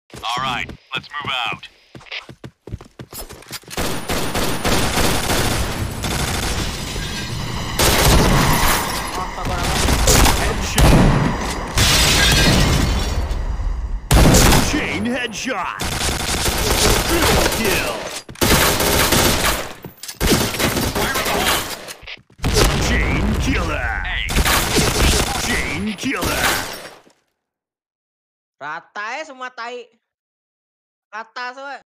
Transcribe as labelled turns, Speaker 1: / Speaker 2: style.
Speaker 1: All right, let's move out. Headshot. Chain headshot. Triple kill. Chain killer. Chain killer.
Speaker 2: Rata ya semua tai. Rata semua.